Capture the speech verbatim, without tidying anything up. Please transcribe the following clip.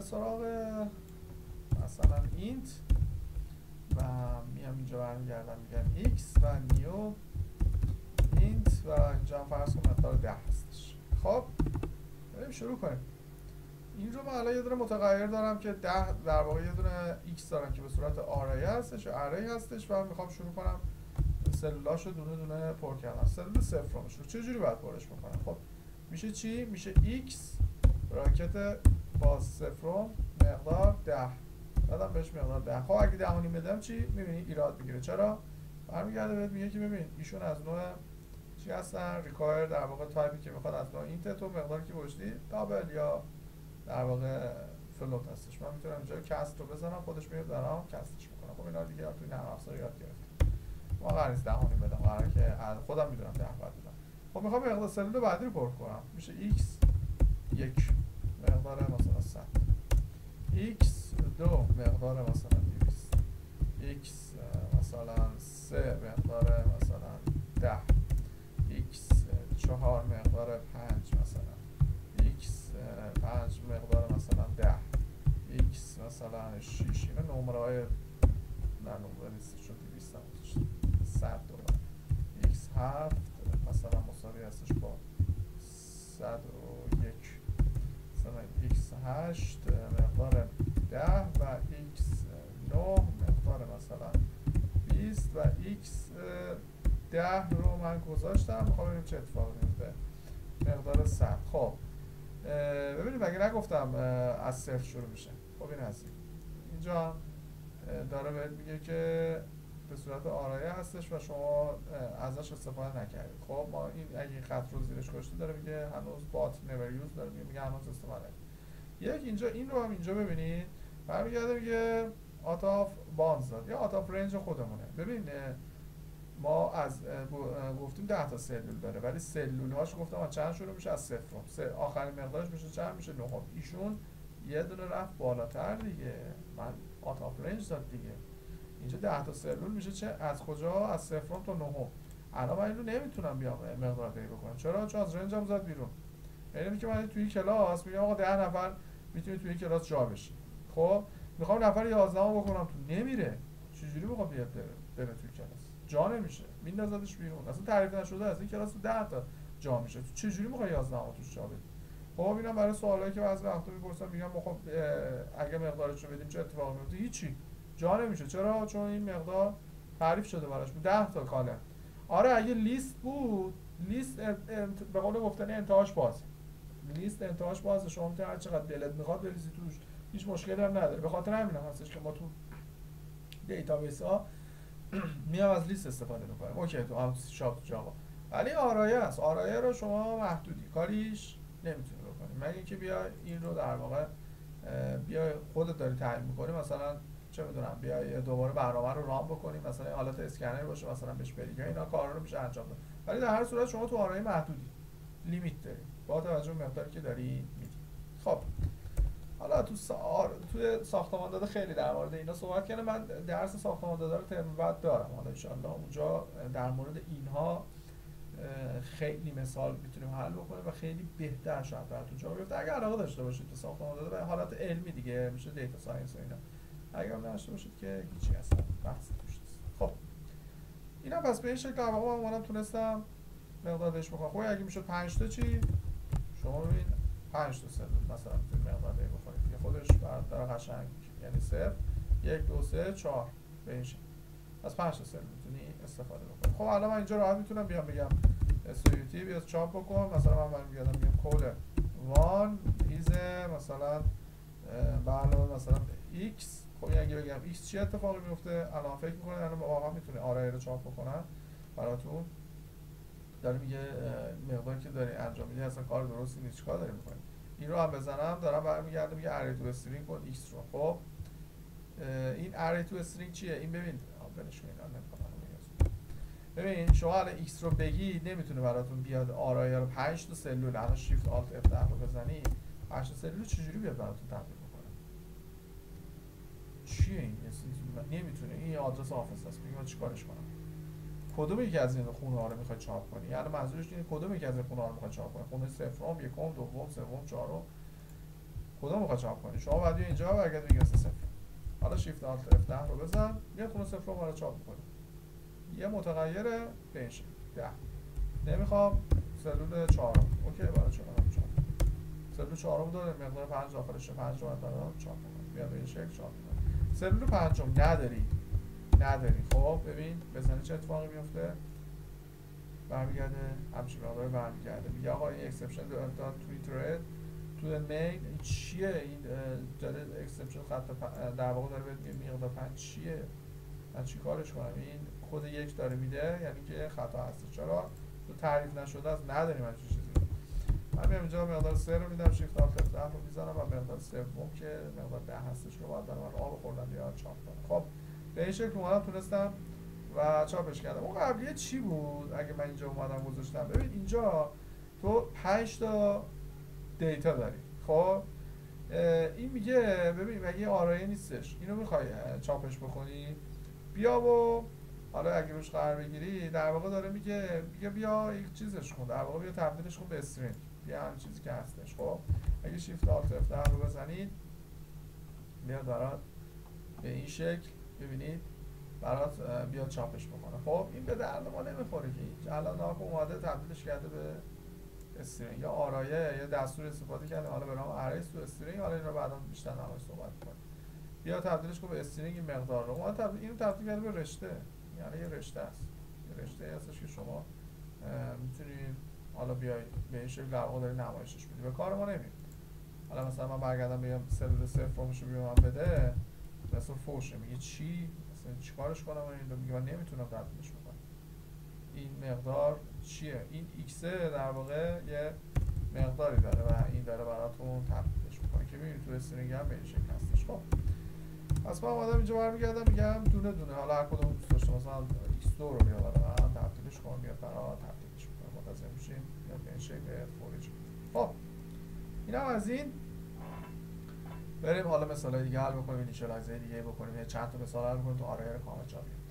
سراغ مثلا اینت و میام اینجا برمیگردم میگم x و نیو اینت و اینجا هم فرض کن مقدار ده هستش. خب بریم شروع کنیم. این رو من الان یه دونه متغیر دارم که ده در واقع یه دونه x دارم که به صورت آرای هستش و اری هستش و میخوام شروع کنم سلولاشو دونه دونه پر کردم. سلول صفرمش رو چه جوری باید پرش بکنم؟ خب میشه چی؟ میشه x براکت با صفرم مقدار ده دادم بهش مقدار ده. خب اگه ده و نیم بدم چی؟ میبینی ایراد میگیره. چرا؟ برمیگرده بهت میگه که ببین ایشون از نوع چی هستن؟ ریکوایر در واقع تایپی که میخواد از نوع اینت تو مقداری که گذاشتی دابل یا در واقع فلوت هستش. من میتونم اینجا کست رو بزنم خودش میاد برام کستش میکنه. خب اینا دیگه توی نرم افزار یاد گرفتم. ما قرار نیست ده و نیم بدم، قراره که خودم میدونم ده بعد بدم. خب میخوام مقدار سلول بعدی رو پر کنم. میشه x یک مقدار مثلا صد، x دو مقدار مثلا دویست، x مثلا سه مقدار مثلا ده، x چهار مقدار پنج مثلا، x پنج مقدار مثلا ده، x مثلا شش. اینا نمره های نه نمره نیست چون دویست هم صد دوباره. x هفت مثلا مساوی هستش با صد و یک. مثلا x هشت مقدار ده و x نه مقدار مثلا بیست و x ده رو من گذاشتم. میخوام ببینیم چه اتفاقی میفته. مقدار صد. خب ببینید مگه نگفتم از صفر شروع میشه. خب این هست. اینجا داره بهت میگه که به صورت آرایه هستش و شما ازش استفاده نکردید. خب ما این اگه این خط رو زیرش گذاشته داره میگه هنوز بات never use داره میگه میگه هنوز استفاده نکردید. یک اینجا این رو هم اینجا ببینید برمیگرده میگه آتاف بانز داد یا آتاف رنج خودمونه. ببین ما از گفتیم ده تا سلول داره ولی سلول هاش گفتم از چند شروع میشه؟ از صفر. آخرین مقدارش میشه چند؟ میشه نه. ایشون یه دونه رفت بالاتر دیگه. من آتاف رنج داد دیگه. اینجا ده تا سلول میشه چه؟ از کجا؟ از صفر تا نه. الان من اینو نمیتونم بیام مقدار دهی بکنم. چرا؟ چون از رنجم زد بیرون. یعنی که من توی کلاس میگم آقا ده نفر میتونید توی کلاس جا بشید. خب میخوام نفر یازده بکنم تو نمیره. چجوری بخوام بیاد بره توی کلاس؟ جا نمیشه. میندازدش بیرون. اصلا تعریف نشده از این کلاس ده تا جا میشه. تو چجوری میخوای یازده تا توش جا بدی؟ خب اینا برای سوالایی که بعضی وقتا میپرسن میگم خب اگه مقدارش رو بدیم چه اتفاقی میفته؟ هیچی. جا نمیشه. چرا؟ چون این مقدار تعریف شده براش ده تا کالم. آره اگه لیست بود، لیست انت... به قول گفتنی انتهاش باز. لیست انتهاش باز، شما میتونید هر چقدر دلت میخواد بریزی توش. هیچ مشکلی هم نداره. به خاطر همین هستش که ما تو دیتابیس ها میام از لیست استفاده میکنیم. اوکی تو هم شاپ جاوا. ولی آرایه است. آرایه رو شما محدودی کاریش نمیتونی بکنی. مگه اینکه بیای این رو در واقع بیای خودت داری تعیین میکنی. مثلا چه میدونم بیای دوباره برنامه رو رام بکنی، مثلا حالت اسکنر باشه مثلا بهش بری، اینا کارا رو میشه انجام داد. ولی در هر صورت شما تو آرایه محدودی، لیمیت داری با توجه به مقداری که داری میدی. خب حالا تو سا... توی ساختمان داده خیلی در مورد اینا صحبت کردم. من درس ساختمان داده رو ترم بعد دارم. حالا ان شاءالله اونجا در مورد اینها خیلی مثال میتونیم حل بکنیم و خیلی بهتر شاید براتون جا بیفته اگر علاقه داشته باشید به ساختمان داده به حالت علمی دیگه میشه دیتا ساینس و اینا. اگر نداشته باشید که هیچی اصلا بحثی توش نیست. خب اینا پس به این شکل در واقع من تونستم مقدار بهش بکنم. خب اگه میشد پنج تا چی؟ شما ببین پنج تا سلول مثلا میتونید مقدار بهش بکنید دیگه. خودش برات قشنگ یعنی صفر یک دو سه چهار به این شکل. از پنج تا سلول میتونی استفاده بکنی. خب الان من اینجا راحت میتونم بیام بگم سیوتی بیاد چاپ بکن. مثلا من برمیگردم میگم کل وان ایز مثلا به علاوه مثلا x. خب اگه بگم x چی اتفاقی میفته؟ الان فکر میکنه الان واقعا میتونه آرایه رو چاپ بکنن براتون. داره میگه مقداری که داری انجام میدی اصلا کار درستی نیست، چیکار داری میکنی؟ این رو هم بزنم دارم برمیگردم میگه اری تو استرینگ کن x رو. خب این اری تو استرینگ چیه؟ این ببین بلش کن اینا نمیخوام ببین شما الان x رو بگی نمیتونه براتون بیاد آرایه رو پنج تا سلول الان شیفت آلت اف ده رو بزنی پنج تا سلول چجوری بیاد براتون تبدیل بکنه؟ چیه این؟ نمیتونه. این آدرس آفیس هست. میگم چیکارش کنم؟ کدوم یکی از این خونه ها رو میخوای چاپ کنی؟ یعنی منظورش اینه کدوم یکی از این خونه ها رو میخوای چاپ کنی؟ خونه صفرم، یکم، دوم، سوم، چهارم. کدوم میخواد چاپ کنی؟ شما بعد اینجا برگرد بگید صفر. حالا شیفت آلت اف ده رو بزن، میاد خونه صفر رو برای چاپ میکنه. یه متغیر به این شکل ده. نمیخوام سلول چهارم. اوکی برای چهارم چاپ. سلول چهارم داره مقدار پنج داخلشه، پنج رو برای چاپ میکنه. میاد به این شکل چاپ میکنه. سلول پنجم نداری. نداری. خب ببین بزنی چه اتفاقی میفته؟ برمیگرده همچین مقدار برمیگرده. میگه آقا این اکسپشن داد توی ترید تو مین این چیه؟ این داره اکسپشن خط در واقع داره بهت میگه مقدار پنج چیه؟ من چی کارش کنم؟ این کد یک داره میده، یعنی که خطا هست. چرا؟ تو تعریف نشده از نداریم همچین چیزی. من میام اینجا مقدار سه رو میدم، شیفت آلت اف ده رو میزنم و مقدار سوم که مقدار ده هستش رو باید برای من آب خوردم یا چاپ کنم. خب به این شکل اومدم تونستم و چاپش کردم. اون قبلیه چی بود؟ اگه من اینجا اومدم گذاشتم، ببین اینجا تو پنج تا دیتا داری. خب این میگه ببین مگه آرایه نیستش، اینو میخوای چاپش بکنی، بیا و حالا اگه روش قرار بگیری در واقع داره میگه میگه بیا یک چیزش کن، در واقع بیا تبدیلش کن به استرینگ، بیا همین چیزی که هستش. خب اگه شیفت آلت اف ده رو بزنید میاد برات به این شکل، ببینید برات بیا چاپش بکنه. خب این به درد ما نمیخوره که هیچ. الان ناکو اومده تبدیلش کرده به استرینگ یا آرایه یا دستور استفاده کرده حالا به نام ارای تو استرینگ. حالا این رو بعدا بیشتر نمایش صحبت می‌کنیم. بیا تبدیلش کن به استرینگ این مقدار رو. ما تبدیل اینو تبدیل کرده به رشته، یعنی یه رشته است. یه رشته هستش که شما میتونید حالا بیای به این شکل در واقع داری نمایشش میدی. به کار ما نمیاد. حالا مثلا من برگردم بگم سلول صفر فرمشو بیا من بده، مثلا فوشه میگه چی؟ مثلا چیکارش کنم؟ این رو میگه من نمیتونم تبدیلش بکنم. این مقدار چیه؟ این ایکس در واقع یه مقداری داره و این داره براتون تبدیلش میکنه که میبینید تو استرینگ هم به این شکل هستش. خب پس من اومدم اینجا برمیگردم میگم دونه دونه حالا هر کدوم دوست داشته مثلا ایکس دو رو بیا برای من تبدیلش کنم، میاد برای تبدیلش میکنه. منتظر میشیم میاد به این شکل فوریج. خب اینم از این. بریم حالا مثالای دیگه حل بکنیم، اینیشیالایزر دیگه بکنیم، چند تا مثال حل بکنیم تو آرای کامل جا بیاریم.